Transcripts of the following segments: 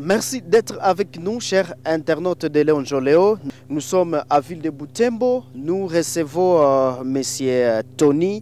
Merci d'être avec nous, chers internautes de Léon Joléo. Nous sommes à Ville de Butembo. Nous recevons Monsieur Tony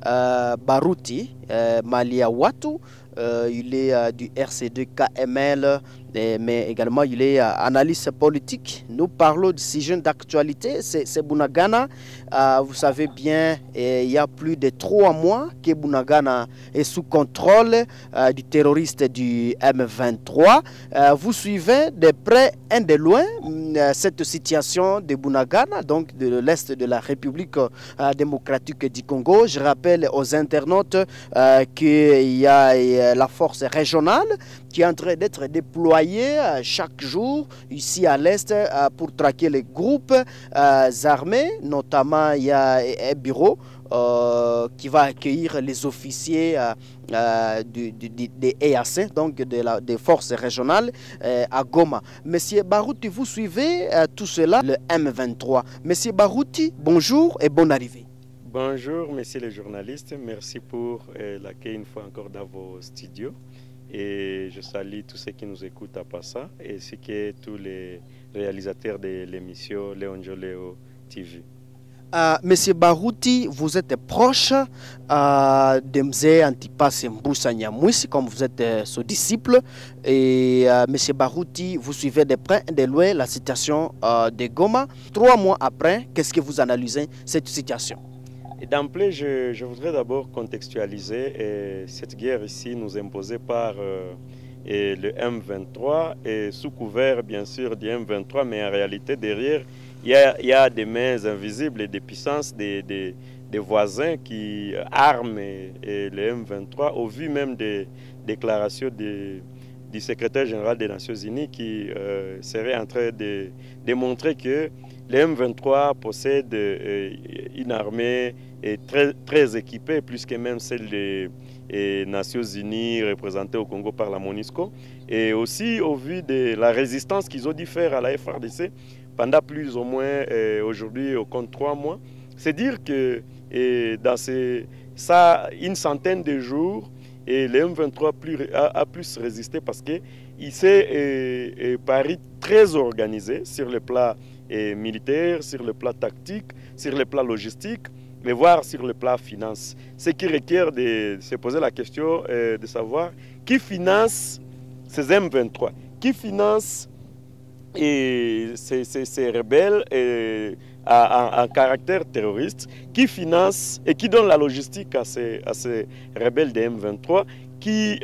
Baruti Malia Watu. Il est du RC2 KML, mais également il est analyste politique. Nous parlons du sujet d'actualité, c'est Bunagana. Vous savez bien, il y a plus de 3 mois que Bunagana est sous contrôle du terroriste du M23. Vous suivez de près et de loin cette situation de Bunagana, donc de l'Est de la République démocratique du Congo. Je rappelle aux internautes qu'il y a la force régionale qui est en train d'être déployée chaque jour ici à l'Est pour traquer les groupes armés. Notamment, il y a un bureau qui va accueillir les officiers des EAC, donc des forces régionales à Goma. Monsieur Baruti, vous suivez tout cela, le M23. Monsieur Baruti, bonjour et bonne arrivée. Bonjour, messieurs les journalistes. Merci pour l'accueil une fois encore dans vos studios. Et je salue tous ceux qui nous écoutent à Passa et ainsi que tous les réalisateurs de l'émission Léon Joléo TV. Monsieur Baruti, vous êtes proche de Mzee Antipas Mbusa Nyamwisi, comme vous êtes son disciple. Et Monsieur Baruti, vous suivez de près et de loin la situation de Goma. 3 mois après, qu'est-ce que vous analysez cette situation? D'emblée, je voudrais d'abord contextualiser cette guerre ici nous imposée par le M23 et sous couvert bien sûr du M23, mais en réalité derrière il y a des mains invisibles et des puissances des voisins qui arment le M23 au vu même des déclarations du secrétaire général des Nations Unies qui serait en train de démontrer que le M23 possède une armée très équipée, plus que même celle des Nations Unies représentée au Congo par la MONUSCO. Et aussi au vu de la résistance qu'ils ont dû faire à la FARDC pendant plus ou moins aujourd'hui au compte 3 mois. C'est dire que dans une centaine de jours, et le M23 a plus résisté parce qu'il s'est paru très organisé sur le plan militaire, sur le plan tactique, sur le plan logistique, mais voire sur le plan finance. Ce qui requiert de se poser la question de savoir qui finance ces M23, qui finance ces rebelles en caractère terroriste, qui finance et qui donne la logistique à ces rebelles de M23, qui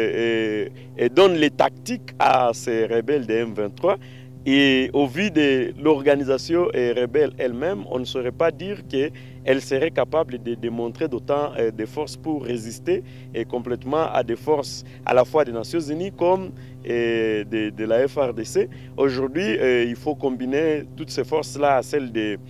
donne les tactiques à ces rebelles de M23. Et au vu de l'organisation rebelle elle-même, on ne saurait pas dire qu'elle serait capable de démontrer d'autant de forces pour résister complètement à des forces à la fois des Nations Unies comme de la FARDC. Aujourd'hui, il faut combiner toutes ces forces-là à celles des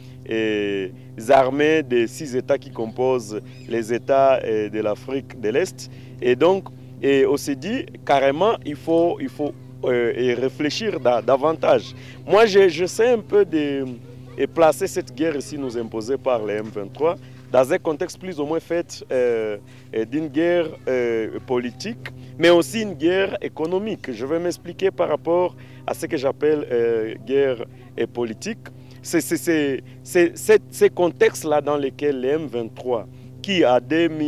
armées des 6 États qui composent les États de l'Afrique de l'Est. Et donc, on s'est dit carrément, il faut et réfléchir davantage. Moi, je sais un peu de placer cette guerre ici nous imposée par les M23 dans un contexte plus ou moins fait d'une guerre politique, mais aussi une guerre économique. Je vais m'expliquer par rapport à ce que j'appelle guerre politique. C'est ces contextes-là dans lesquels les M23, qui à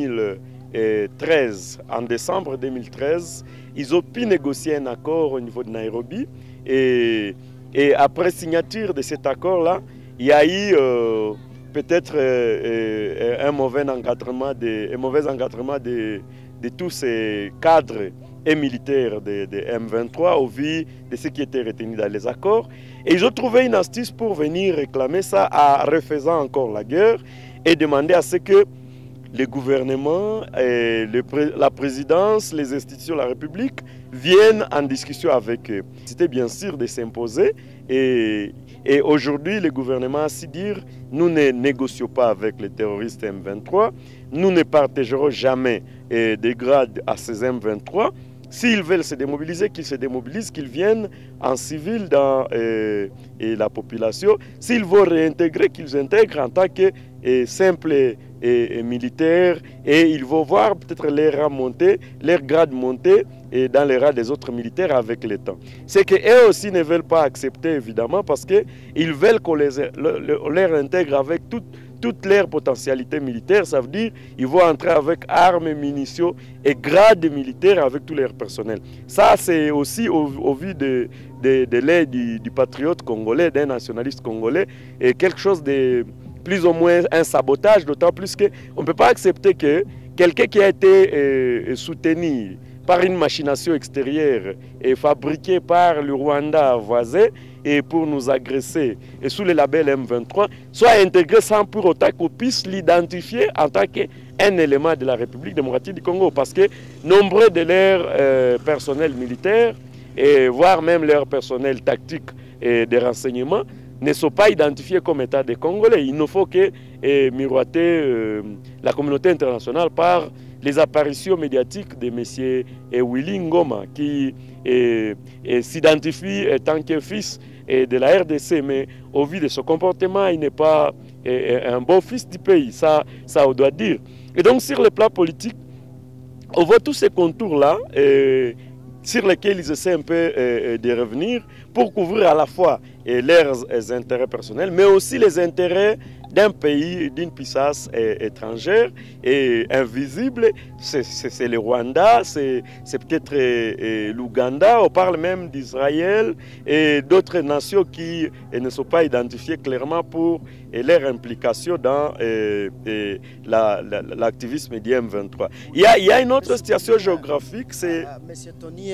2013, en décembre 2013, ils ont pu négocier un accord au niveau de Nairobi et après signature de cet accord-là, il y a eu peut-être un mauvais encadrement de tous ces cadres et militaires de M23 au vu de ce qui était retenu dans les accords. Et ils ont trouvé une astuce pour venir réclamer ça en refaisant encore la guerre et demander à ce que le gouvernement, la présidence, les institutions de la République viennent en discussion avec eux. C'était bien sûr de s'imposer et aujourd'hui le gouvernement a su dire nous ne négocions pas avec les terroristes M23, nous ne partagerons jamais des grades à ces M23. S'ils veulent se démobiliser, qu'ils se démobilisent, qu'ils viennent en civil dans la population. S'ils veulent réintégrer, qu'ils intègrent en tant que simples militaires et ils vont voir peut-être leur rang monter, leur grade monter dans les rangs des autres militaires avec le temps. C'est qu'eux aussi ne veulent pas accepter, évidemment, parce qu'ils veulent qu'on leur intègre avec toute leur potentialité militaire. Ça veut dire qu'ils vont entrer avec armes, munitions et grades militaires avec tout leur personnel. Ça, c'est aussi au vu de l'aide du patriote congolais, d'un nationaliste congolais, et quelque chose de plus ou moins un sabotage, d'autant plus qu'on ne peut pas accepter que quelqu'un qui a été soutenu par une machination extérieure et fabriquée par le Rwanda voisin et pour nous agresser et sous le label M23 soit intégré sans pour autant qu'on puisse l'identifier en tant qu'un élément de la République démocratique du Congo, parce que nombreux de leurs personnels militaires et voire même leur personnel tactique et de renseignement ne sont pas identifiés comme État des Congolais. Il ne faut que miroiter la communauté internationale par les apparitions médiatiques de M. Willy Ngoma, qui s'identifie en tant que fils de la RDC, mais au vu de son comportement, il n'est pas un bon fils du pays, ça on doit dire. Et donc sur le plan politique, on voit tous ces contours-là, sur lesquels ils essaient un peu de revenir pour couvrir à la fois leurs intérêts personnels, mais aussi les intérêts d'un pays, d'une puissance étrangère et invisible. C'est le Rwanda, c'est peut-être l'Ouganda, on parle même d'Israël et d'autres nations qui ne sont pas identifiées clairement pour leur implication dans l'activisme du M23. Il y a une autre situation géographique, c'est... Monsieur Tony,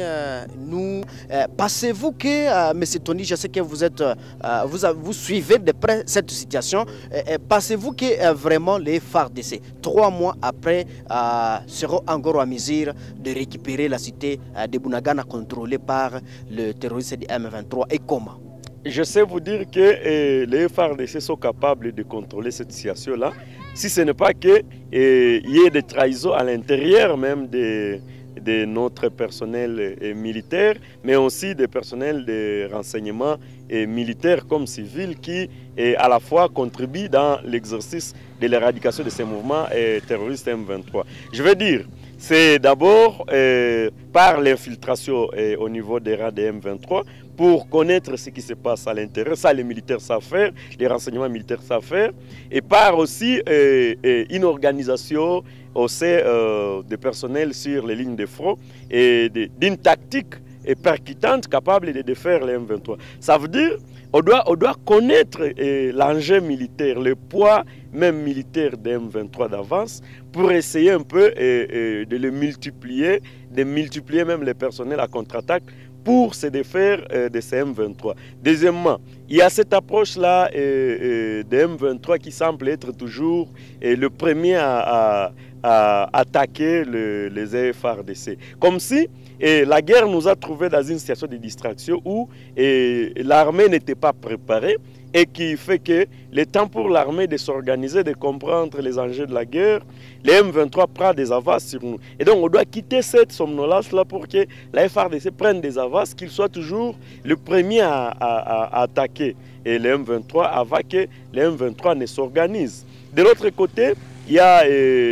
pensez-vous que, Monsieur Tony, je sais que vous êtes, vous suivez de près cette situation, pensez-vous que vraiment les FARDC, 3 mois après, seront encore en mesure de récupérer la cité de Bunagana contrôlée par le terroriste du M23 et comment? Je sais vous dire que les FARDC sont capables de contrôler cette situation-là, si ce n'est pas qu'il y ait des trahisons à l'intérieur même de notre personnel militaire, mais aussi des personnels de renseignement militaires comme civils qui à la fois contribuent dans l'exercice de l'éradication de ces mouvements terroristes M23. Je veux dire, c'est d'abord par l'infiltration au niveau des rangs des M23 pour connaître ce qui se passe à l'intérieur. Ça, les militaires savent faire, les renseignements militaires savent faire, et par aussi une organisation au sein des personnels sur les lignes de front et d'une tactique percutante capable de défaire les M23. Ça veut dire on doit connaître l'enjeu militaire, le poids même militaire des M23 d'avance pour essayer un peu de le multiplier, de multiplier même les personnels à contre-attaque pour se défaire de ces M23. Deuxièmement, il y a cette approche-là des M23 qui semble être toujours le premier à attaquer les FARDC. Comme si la guerre nous a trouvés dans une situation de distraction où l'armée n'était pas préparée et qui fait que le temps pour l'armée de s'organiser, de comprendre les enjeux de la guerre, les M23 prennent des avances sur nous. Et donc on doit quitter cette somnolence-là pour que la FARDC prenne des avances, qu'il soit toujours le premier à attaquer et les M23 avant que les M23 ne s'organisent. De l'autre côté, il y a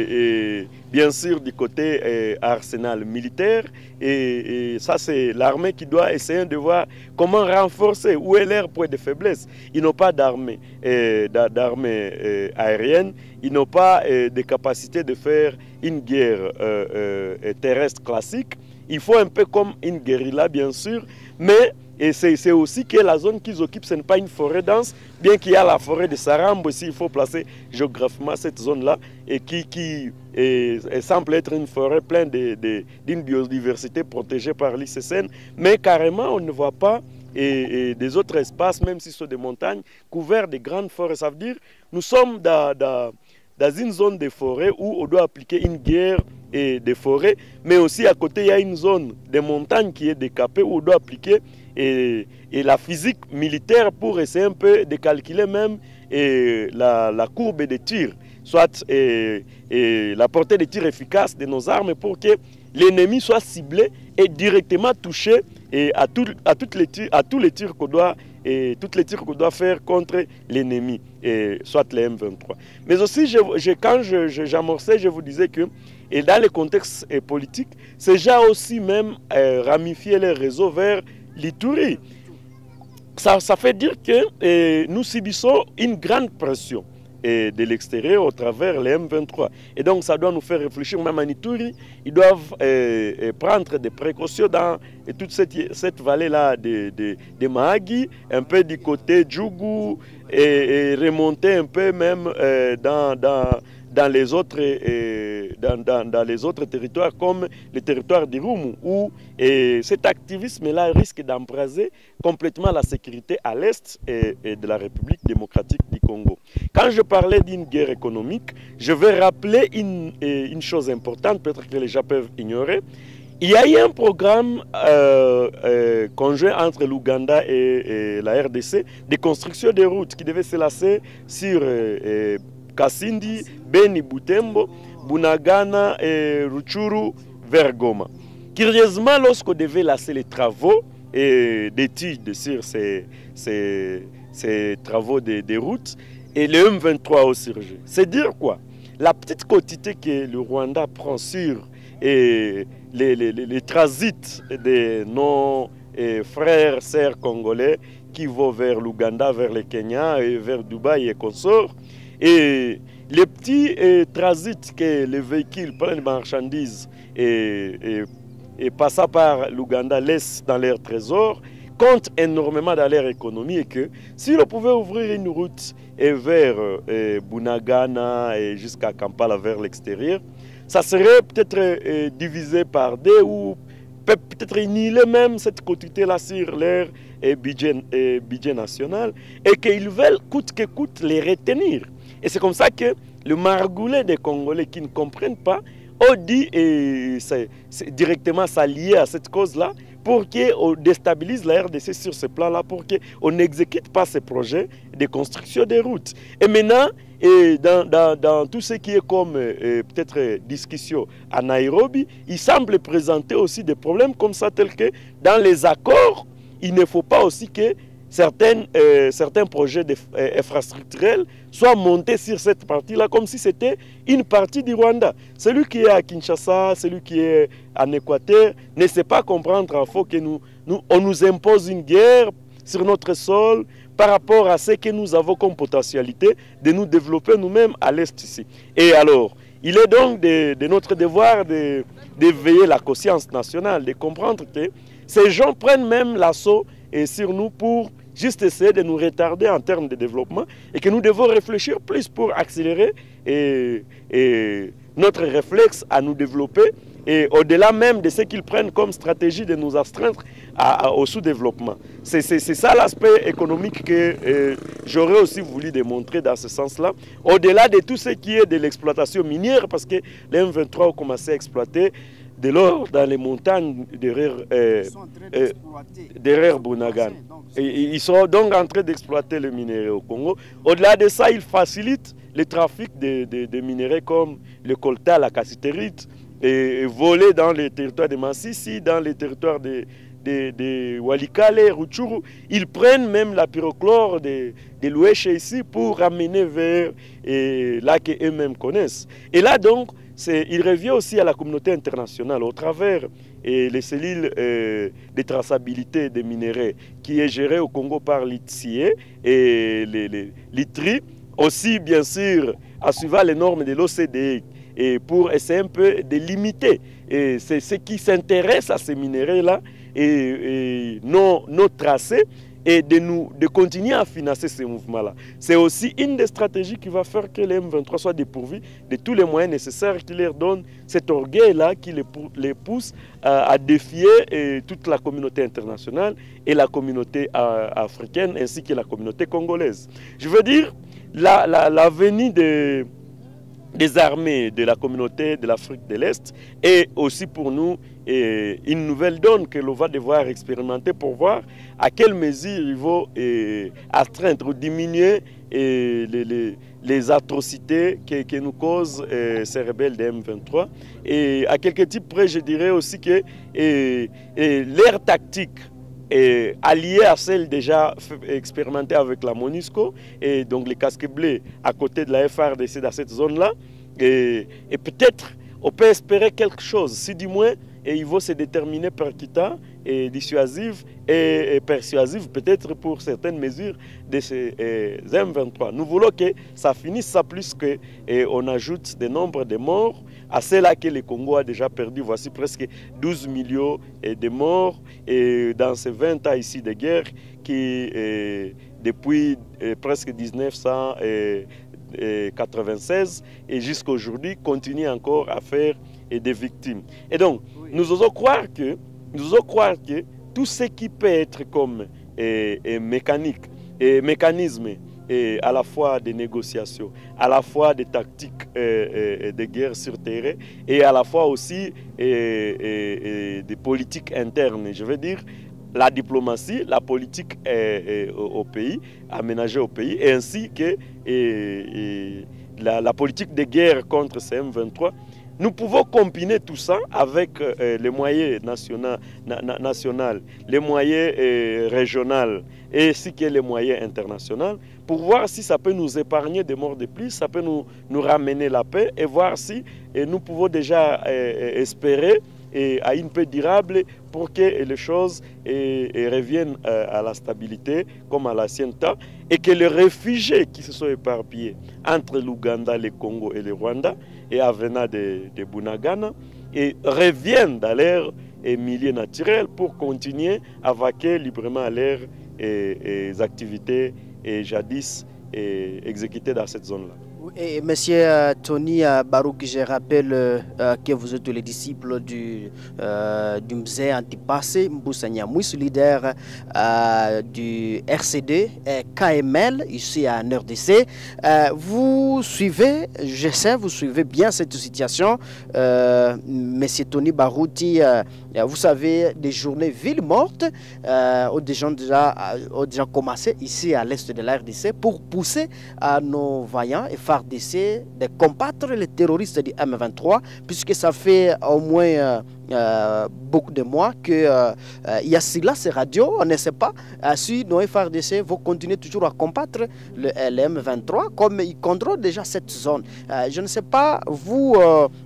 bien sûr du côté arsenal militaire et ça c'est l'armée qui doit essayer de voir comment renforcer, où est leur point de faiblesse. Ils n'ont pas d'armée aérienne, ils n'ont pas de capacité de faire une guerre terrestre classique. Il faut un peu comme une guérilla bien sûr, mais c'est aussi que la zone qu'ils occupent, ce n'est pas une forêt dense, bien qu'il y a la forêt de Sarambo aussi, il faut placer géographiquement cette zone-là, et qui semble être une forêt pleine d'une biodiversité protégée par l'ICCN, mais carrément on ne voit pas des autres espaces, même si ce sont des montagnes, couverts de grandes forêts. Ça veut dire nous sommes dans une zone de forêt où on doit appliquer une guerre des forêts, mais aussi à côté il y a une zone de montagne qui est décapée où on doit appliquer et la physique militaire pour essayer un peu de calculer même la courbe de tir, soit la portée de tir efficace de nos armes pour que l'ennemi soit ciblé et directement touché à tous les tirs qu'on doit toutes les tirs qu'on doit faire contre l'ennemi, soit les M23. Mais aussi, quand j'amorçais, je vous disais que et dans le contexte politique, ces gens aussi même ramifié les réseaux vers l'Ituri. Ça fait dire que nous subissons une grande pression de l'extérieur au travers les M23. Et donc ça doit nous faire réfléchir, même en Ituri, ils doivent prendre des précautions dans toute cette vallée-là de Mahagi, un peu du côté Djougou, et remonter un peu même dans les autres territoires comme le territoire d'Irumu, où cet activisme-là risque d'embraser complètement la sécurité à l'est de la République démocratique du Congo. Quand je parlais d'une guerre économique, je vais rappeler une chose importante, peut-être que les gens peuvent ignorer. Il y a eu un programme conjoint entre l'Ouganda et la RDC de construction de routes qui devait se lancer sur Kasindi, Beni, Butembo, Bunagana et Ruchuru vers Goma. Curieusement, lorsqu'on devait lancer les travaux d'études sur ces travaux de routes, et le M23 a surgi. C'est dire quoi? La petite quantité que le Rwanda prend sur les transits de nos frères, sœurs congolais qui vont vers l'Ouganda, vers le Kenya, et vers Dubaï et consorts, et les petits transits que les véhicules prennent de marchandises et passant par l'Ouganda laissent dans leur trésor, comptent énormément dans leur économie, et que si on pouvait ouvrir une route vers Bunagana et jusqu'à Kampala vers l'extérieur, ça serait peut-être divisé par deux ou peut-être annihiler même cette quantité-là sur leur budget national, et qu'ils veulent coûte que coûte les retenir. Et c'est comme ça que le margoulet des Congolais qui ne comprennent pas ont dit, et c'est directement lié à cette cause-là, pour qu'on déstabilise la RDC sur ce plan-là, pour qu'on n'exécute pas ces projets de construction des routes. Et maintenant, dans tout ce qui est comme peut-être discussion à Nairobi, il semble présenter aussi des problèmes comme ça, tels que dans les accords, il ne faut pas aussi que certains projets infrastructurels soient montés sur cette partie-là, comme si c'était une partie du Rwanda. Celui qui est à Kinshasa, celui qui est en Équateur, ne sait pas comprendre en faux que on nous impose une guerre sur notre sol par rapport à ce que nous avons comme potentialité de nous développer nous-mêmes à l'Est ici. Et alors, il est donc de notre devoir d'éveiller la conscience nationale, de comprendre que ces gens prennent même l'assaut sur nous pour juste essayer de nous retarder en termes de développement, et que nous devons réfléchir plus pour accélérer notre réflexe à nous développer, et au-delà même de ce qu'ils prennent comme stratégie de nous astreindre au sous-développement. C'est ça l'aspect économique que j'aurais aussi voulu démontrer dans ce sens-là, au-delà de tout ce qui est de l'exploitation minière, parce que les M23 ont commencé à exploiter de l'or dans les montagnes derrière Bunagana. Ils sont donc en train d'exploiter le minerai au Congo. Au-delà de ça, ils facilitent le trafic de minerais comme le coltan, la cassiterite, et voler dans les territoires de Massissi, dans les territoires de Walikale, Rutshuru. Ils prennent même la pyrochlore de l'Ouéché ici pour ramener vers là qu'eux-mêmes connaissent. Et là donc, il revient aussi à la communauté internationale au travers les cellules de traçabilité des minéraux qui est gérée au Congo par l'ITSIE et l'ITRI, aussi bien sûr à suivre les normes de l'OCDE, et pour essayer un peu de limiter ce qui s'intéresse à ces minéraux-là et nos tracés, et de continuer à financer ces mouvements-là. C'est aussi une des stratégies qui va faire que les M23 soient dépourvus de tous les moyens nécessaires, qui leur donnent cet orgueil-là, qui les pousse à défier toute la communauté internationale et la communauté africaine, ainsi que la communauté congolaise. Je veux dire, la venue des armées de la communauté de l'Afrique de l'Est est aussi pour nous une nouvelle donne que l'on va devoir expérimenter pour voir à quelle mesure il faut astreindre ou diminuer les atrocités que nous causent ces rebelles de M23. Et à quelques types près, je dirais aussi que leur tactique alliée à celle déjà expérimentée avec la MONUSCO, et donc les casques bleus à côté de la FARDC dans cette zone-là. Et peut-être on peut espérer quelque chose, si du moins il va se déterminer percutant et dissuasif et persuasif peut-être pour certaines mesures de ces M23. Nous voulons que ça finisse ça plus qu'on ajoute des nombres de morts à ceux-là que le Congo a déjà perdu. Voici presque 12 millions de morts et dans ces 20 ans ici de guerre qui depuis presque 1996 et jusqu'à aujourd'hui continue encore à faire des victimes. Et donc, nous osons croire que tout ce qui peut être comme mécanisme à la fois des négociations, à la fois des tactiques de guerre sur terrain et à la fois aussi des politiques internes. Je veux dire, la diplomatie, la politique au pays, aménagée au pays, et ainsi que la politique de guerre contre ces M23. Nous pouvons combiner tout ça avec les moyens nationaux, les moyens régionaux et ainsi que les moyens internationaux pour voir si ça peut nous épargner des morts de plus, ça peut nous ramener la paix et voir si nous pouvons déjà espérer à une paix durable pour que les choses reviennent à la stabilité comme à l'ancien temps et que les réfugiés qui se sont éparpillés entre l'Ouganda, le Congo et le Rwanda et avenant de Bunagana et reviennent dans leur milieu naturel pour continuer à vaquer librement à leurs activités jadis exécutées dans cette zone-là. Et Monsieur Tony Barouk, je rappelle que vous êtes le disciple du Mzee Antipase Mbusa Nyamwisi, leader du RCD KML ici en RDC. Vous suivez, je sais, vous suivez bien cette situation. Monsieur Tony Barouti, vous savez, des journées villes mortes ont déjà commencé ici à l'est de la RDC pour pousser à nos vaillants et FARDC de combattre les terroristes du M23, puisque ça fait au moins beaucoup de mois qu'il y a cela, ces radios. On ne sait pas si nos FARDC vont continuer toujours à combattre le M23, comme ils contrôlent déjà cette zone. Je ne sais pas, vous,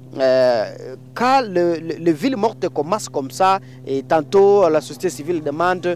quand les villes mortes commencent comme ça, et tantôt la société civile demande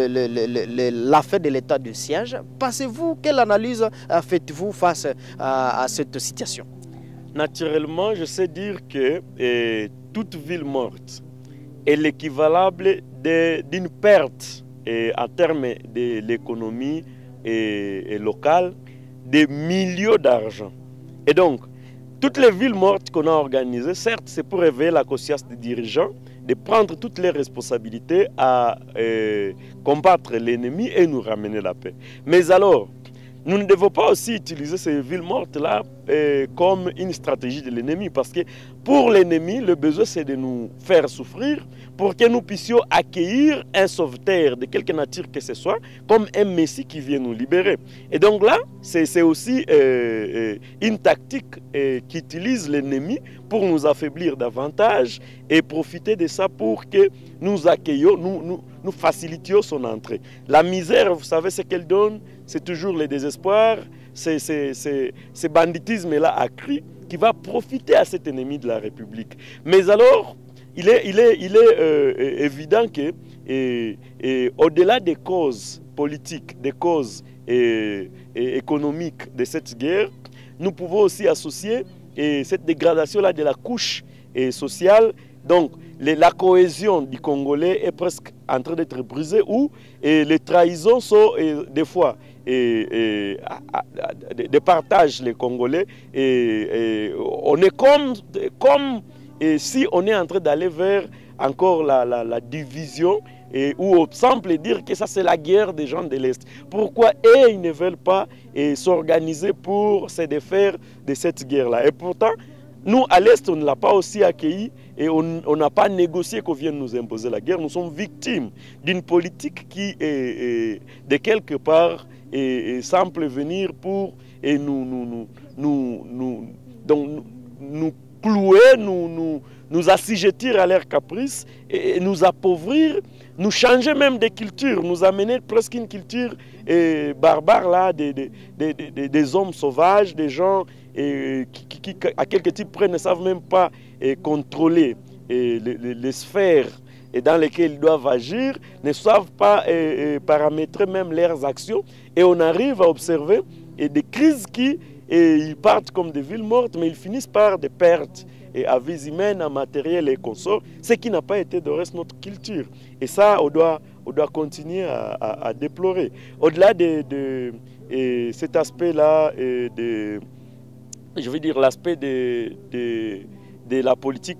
la fin de l'état de siège, pensez-vous, quelle analyse faites-vous face à cette situation? Naturellement, je sais dire que toute ville morte est l'équivalable d'une perte en termes de l'économie locale de millions d'argent. Et donc, toutes les villes mortes qu'on a organisées, certes, c'est pour réveiller la conscience des dirigeants, de prendre toutes les responsabilités à combattre l'ennemi et nous ramener la paix. Mais alors, nous ne devons pas aussi utiliser ces villes mortes-là comme une stratégie de l'ennemi, parce que pour l'ennemi, le besoin c'est de nous faire souffrir pour que nous puissions accueillir un sauveteur de quelque nature que ce soit, comme un Messie qui vient nous libérer. Et donc là, c'est aussi une tactique qu'utilise l'ennemi pour nous affaiblir davantage et profiter de ça pour que nous accueillions, nous facilitions son entrée. La misère, vous savez ce qu'elle donne, c'est toujours le désespoir, c'est ce banditisme-là accru qui va profiter à cet ennemi de la République. Mais alors, il est évident que, au-delà des causes politiques, des causes économiques de cette guerre, nous pouvons aussi associer cette dégradation-là de la couche sociale. Donc, la cohésion du Congolais est presque en train d'être brisée, où les trahisons sont des fois de partage les Congolais. On est comme si on est en train d'aller vers encore la division, où on semble dire que ça c'est la guerre des gens de l'Est. Pourquoi ils ne veulent pas s'organiser pour se défaire de cette guerre-là? Et pourtant, nous, à l'Est, on ne l'a pas aussi accueilli et on n'a pas négocié qu'on vienne nous imposer la guerre. Nous sommes victimes d'une politique qui, de quelque part, semble venir pour nous clouer, nous assujettir à leurs caprices et nous appauvrir nous changer même de culture, nous amener presque une culture barbare là, des hommes sauvages, des gens qui à quelques types près ne savent même pas contrôler les sphères dans lesquelles ils doivent agir, ne savent pas paramétrer même leurs actions, et on arrive à observer des crises qui ils partent comme des villes mortes, mais ils finissent par des pertes à vie humaine, à matériel et consorts, ce qui n'a pas été de reste notre culture. Et ça, on doit continuer à déplorer. Au-delà de cet aspect-là, je veux dire l'aspect de la politique,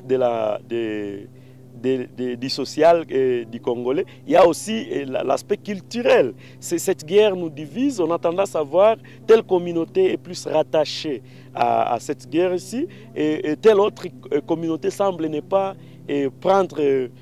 du social du Congolais, il y a aussi l'aspect culturel. Cette guerre nous divise, on a tendance à voir telle communauté est plus rattachée à cette guerre ici, et telle autre communauté semble ne pas prendre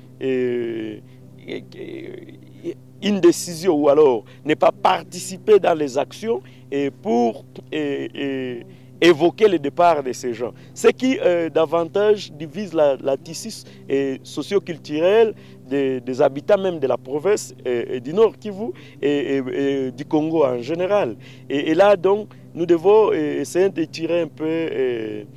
une décision, ou alors ne pas participer dans les actions pour évoquer le départ de ces gens. Ce qui davantage divise la tissu socio-culturelle des habitants même de la province du Nord Kivu et du Congo en général. Et là, donc, nous devons essayer de tirer un peu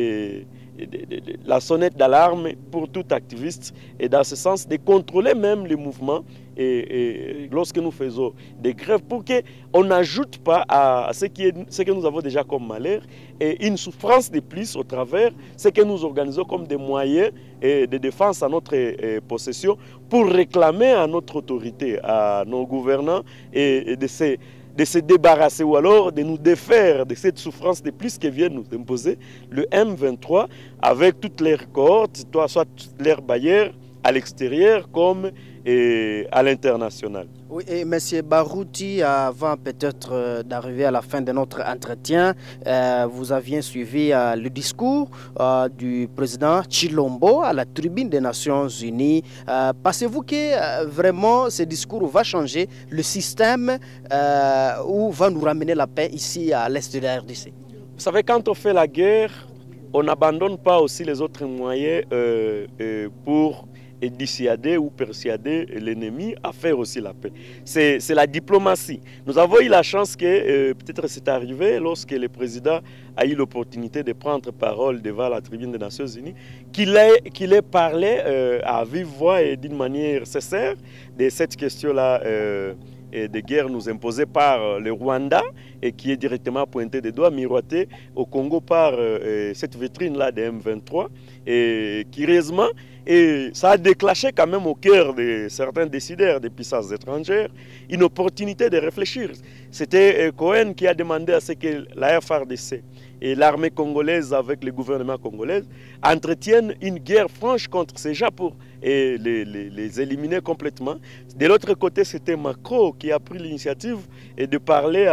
la sonnette d'alarme pour tout activiste, et dans ce sens de contrôler même les mouvements lorsque nous faisons des grèves, pour qu'on n'ajoute pas à ce que nous avons déjà comme malheur et une souffrance de plus au travers ce que nous organisons comme des moyens de défense à notre possession, pour réclamer à notre autorité, à nos gouvernants, et de se débarrasser, ou alors de nous défaire de cette souffrance de plus que vient nous imposer le M23 avec toutes les cohortes, soit toutes les bailleurs à l'extérieur comme à l'international. Oui, et M. Barouti, avant peut-être d'arriver à la fin de notre entretien, vous aviez suivi le discours du président Chilombo à la tribune des Nations Unies. Pensez-vous que vraiment ce discours va changer le système ou va nous ramener la paix ici à l'est de la RDC? Vous savez, quand on fait la guerre, on n'abandonne pas aussi les autres moyens pour dissuader ou persuader l'ennemi à faire aussi la paix. C'est la diplomatie. Nous avons eu la chance que, peut-être c'est arrivé lorsque le président a eu l'opportunité de prendre parole devant la tribune des Nations Unies, qu'il ait parlé à vive voix et d'une manière sincère de cette question-là de guerre nous imposée par le Rwanda, et qui est directement pointé des doigts, miroité au Congo par cette vitrine-là de M23, et curieusement, et ça a déclenché quand même au cœur de certains décideurs des puissances étrangères une opportunité de réfléchir. C'était Cohen qui a demandé à ce que la FARDC et l'armée congolaise avec le gouvernement congolais entretiennent une guerre franche contre ces gens pour les éliminer complètement. De l'autre côté, c'était Macron qui a pris l'initiative de parler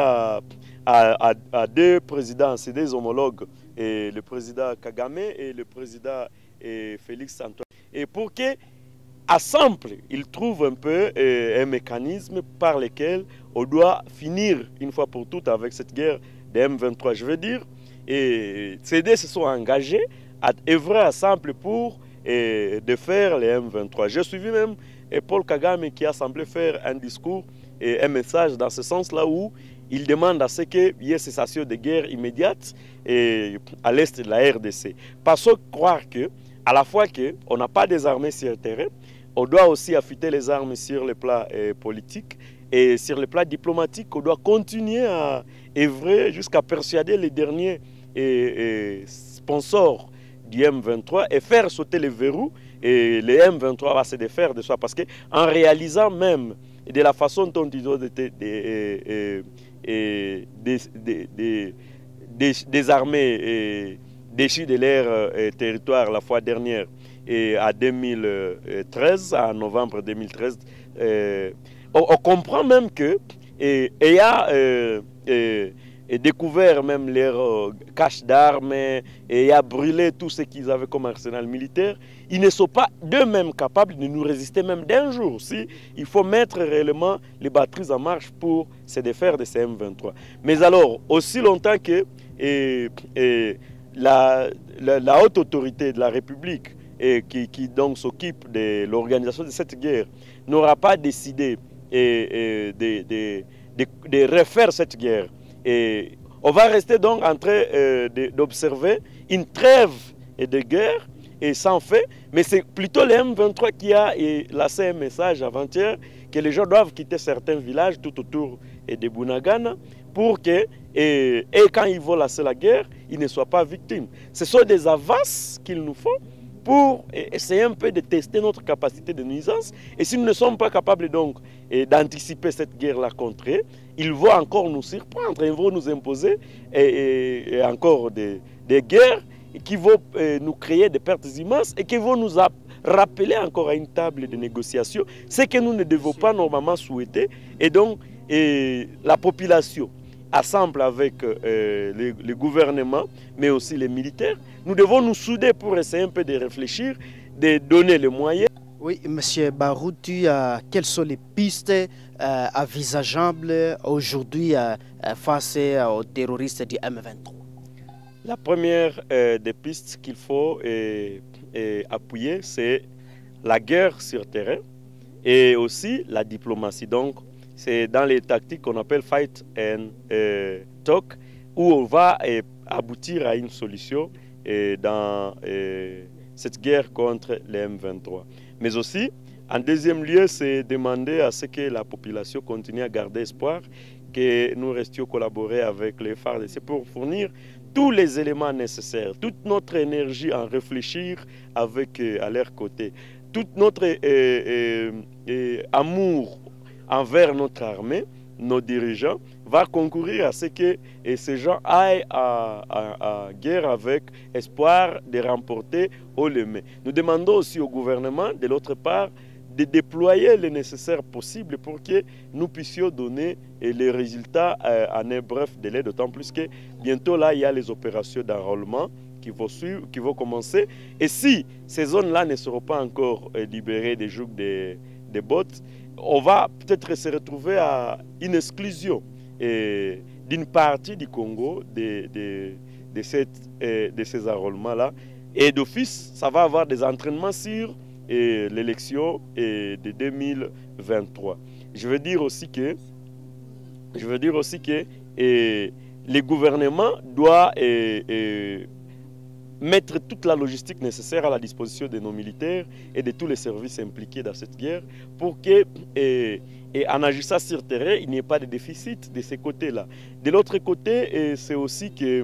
à deux présidents, c'est des homologues, et le président Kagame et le président Félix Antoine. Et pour qu'ensemble, ils trouvent un peu un mécanisme par lequel on doit finir une fois pour toutes avec cette guerre de M23. Je veux dire, ces deux se sont engagés à œuvrer ensemble pour de faire les M23. J'ai suivi même Paul Kagame qui a semblé faire un discours et un message dans ce sens-là, où il demande à ce qu'il y ait cessation de guerre immédiate à l'est de la RDC. Parce qu'on croit que, à la fois qu'on n'a pas des armées sur le terrain, on doit aussi affûter les armes sur le plan politique, et sur le plan diplomatique, on doit continuer à œuvrer jusqu'à persuader les derniers sponsors du M23 et faire sauter les verrous, et le M23 va se défaire de soi, parce qu'en réalisant même de la façon dont ils ont été désarmés, déchus de leur territoire la fois dernière, et en 2013, en novembre 2013, on comprend même que et découvert même leurs caches d'armes et a brûlé tout ce qu'ils avaient comme arsenal militaire, ils ne sont pas d'eux-mêmes capables de nous résister même d'un jour. Si il faut mettre réellement les batteries en marche pour se défaire de ces M23. Mais alors, aussi longtemps que la haute autorité de la République qui donc s'occupe de l'organisation de cette guerre n'aura pas décidé de refaire cette guerre. Et on va rester donc en train d'observer une trêve de guerre et sans fait, mais c'est plutôt le M23 qui a lancé un message avant-hier que les gens doivent quitter certains villages tout autour de Bunagana pour que, et quand ils vont lancer la guerre, ils ne soient pas victimes. Ce sont des avances qu'il nous faut pour essayer un peu de tester notre capacité de nuisance. Et si nous ne sommes pas capables donc d'anticiper cette guerre-là contre eux, ils vont encore nous surprendre, ils vont nous imposer et encore des guerres qui vont nous créer des pertes immenses et qui vont nous rappeler encore à une table de négociation, ce que nous ne devons pas normalement souhaiter. Et donc, la population, ensemble avec le gouvernement, mais aussi les militaires, nous devons nous souder pour essayer un peu de réfléchir, de donner les moyens. Oui, M. Barouti, quelles sont les pistes envisageables aujourd'hui face aux terroristes du M23? La première des pistes qu'il faut appuyer, c'est la guerre sur terrain et aussi la diplomatie. Donc, c'est dans les tactiques qu'on appelle fight and talk, où on va aboutir à une solution dans cette guerre contre les M23. Mais aussi, en deuxième lieu, c'est demander à ce que la population continue à garder espoir, que nous restions collaborer avec les FARDC pour fournir tous les éléments nécessaires, toute notre énergie en réfléchir avec à leur côté, tout notre amour envers notre armée, nos dirigeants, va concourir à ce que ces gens aillent à guerre avec espoir de remporter haut le mai. Nous demandons aussi au gouvernement, de l'autre part, de déployer le nécessaire possible pour que nous puissions donner les résultats en un bref délai, d'autant plus que bientôt là, il y a les opérations d'enrôlement qui vont suivre, qui vont commencer. Et si ces zones-là ne seront pas encore libérées des jougs des bots, on va peut-être se retrouver à une exclusion d'une partie du Congo de ces enrôlements-là. Et d'office, ça va avoir des entraînements sur l'élection de 2023. Je veux dire aussi que le gouvernement doit mettre toute la logistique nécessaire à la disposition de nos militaires et de tous les services impliqués dans cette guerre pour que, en agissant sur terrain, il n'y ait pas de déficit de ces côtés-là. De l'autre côté, c'est aussi que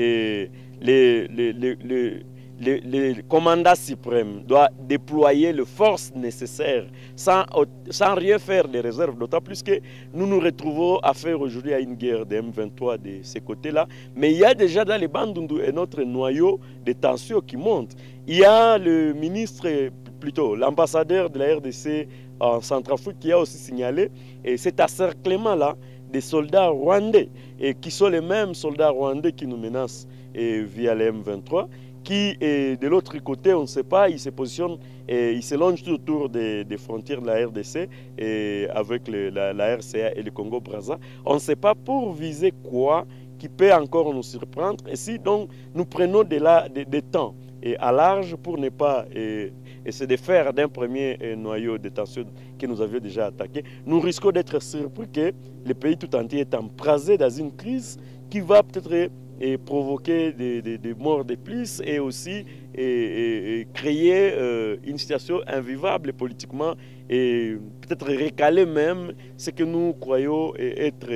le commandant suprême doit déployer les forces nécessaires sans rien faire de réserve, d'autant plus que nous nous retrouvons à faire aujourd'hui à une guerre de M23 de ces côtés-là. Mais il y a déjà dans les Bandundu un autre noyau de tension qui monte. Il y a le ministre, plutôt l'ambassadeur de la RDC en Centrafrique qui a aussi signalé cet encerclement-là des soldats rwandais, et qui sont les mêmes soldats rwandais qui nous menacent via les M23. Qui, de l'autre côté, on ne sait pas, il se positionne, il se longe tout autour des frontières de la RDC avec la RCA et le Congo-Brazza. On ne sait pas pour viser quoi qui peut encore nous surprendre. Et si donc nous prenons des temps à large pour ne pas se défaire d'un premier noyau de tension que nous avions déjà attaqué, nous risquons d'être surpris que le pays tout entier est embrasé dans une crise qui va peut-être provoquer des morts de plus et aussi créer une situation invivable politiquement et peut-être recaler même ce que nous croyons être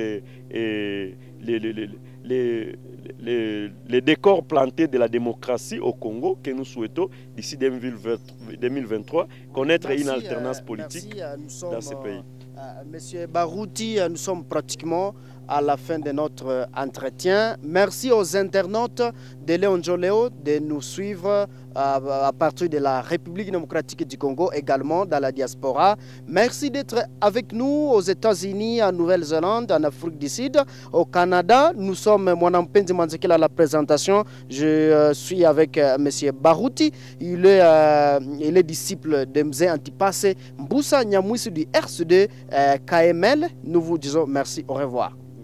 les décors plantés de la démocratie au Congo que nous souhaitons d'ici 2023 connaître une alternance politique dans ce pays. Monsieur Barouti, nous sommes pratiquement à la fin de notre entretien. Merci aux internautes de Léon Joléo de nous suivre à partir de la République démocratique du Congo, également dans la diaspora. Merci d'être avec nous aux États-Unis, en Nouvelle-Zélande, en Afrique du Sud, au Canada. Nous sommes Mwanampenzi Manzekela à la présentation. Je suis avec monsieur Barouti. Il est disciple de Mzee Antipase Mbusa Nyamwisi du RCD KML. Nous vous disons merci, au revoir.